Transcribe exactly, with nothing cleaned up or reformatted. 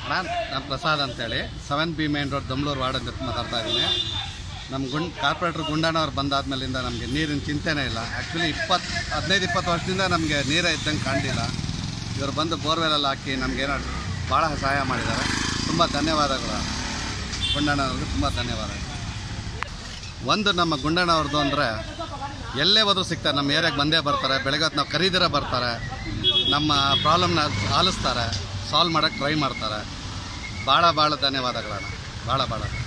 ನಾನು ಪ್ರಸಾದ್ ಅಂತೇಳಿ seven B main road Domlur ward ಅಂತ ಮಾತಾಡ್ತಾ ಇದ್ದೀನಿ. ನಮ್ಮ ಗುಂಡ್ ಕಾರ್ಪೊರೇಟ್ರ್ ಗುಂಡಣ್ಣವ್ರು ಬಂದಾದ್ಮೇಲಿಂದ ನಮಗೆ ನೀರಿನ ಚಿಂತೆನೇ ಇಲ್ಲ. ಆ್ಯಕ್ಚುಲಿ ಇಪ್ಪತ್ತು ಹದಿನೈದು ಇಪ್ಪತ್ತು ವರ್ಷದಿಂದ ನಮಗೆ ನೀರೇ ಇದ್ದಂಗೆ ಕಾಣಲಿಲ್ಲ. ಇವರು ಬಂದು ಬೋರ್ವೆಲೆಲ್ಲ ಹಾಕಿ ನಮಗೇನೋ ಭಾಳ ಸಹಾಯ ಮಾಡಿದ್ದಾರೆ. ತುಂಬ ಧನ್ಯವಾದಗಳು ಗುಂಡಣ್ಣವ್ರಿಗೆ, ತುಂಬ ಧನ್ಯವಾದ. ಒಂದು ನಮ್ಮ ಗುಂಡಣ್ಣವ್ರದ್ದು ಅಂದರೆ ಎಲ್ಲೇ ಹೋದ್ರೂ ಸಿಗ್ತಾರೆ, ನಮ್ಮ ಏರಿಯಾಗೆ ಬಂದೇ ಬರ್ತಾರೆ. ಬೆಳಗ್ಗೆ ಹೊತ್ತು ನಾವು ಕರೀದಿರ ಬರ್ತಾರೆ, ನಮ್ಮ ಪ್ರಾಬ್ಲಮ್ನ ಆಲಿಸ್ತಾರೆ, ಸಾಲ್ವ್ ಮಾಡೋಕ್ಕೆ ಟ್ರೈ ಮಾಡ್ತಾರೆ. ಭಾಳ ಭಾಳ ಧನ್ಯವಾದಗಳಣ್ಣ, ಭಾಳ ಭಾಳ